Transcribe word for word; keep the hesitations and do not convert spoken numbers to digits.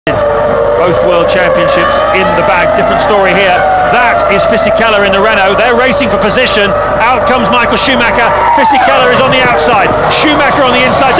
Both world championships in the bag. Different story here. That is Fisichella in the Renault. They're racing for position. Out comes Michael Schumacher. Fisichella is on the outside. Schumacher on the inside.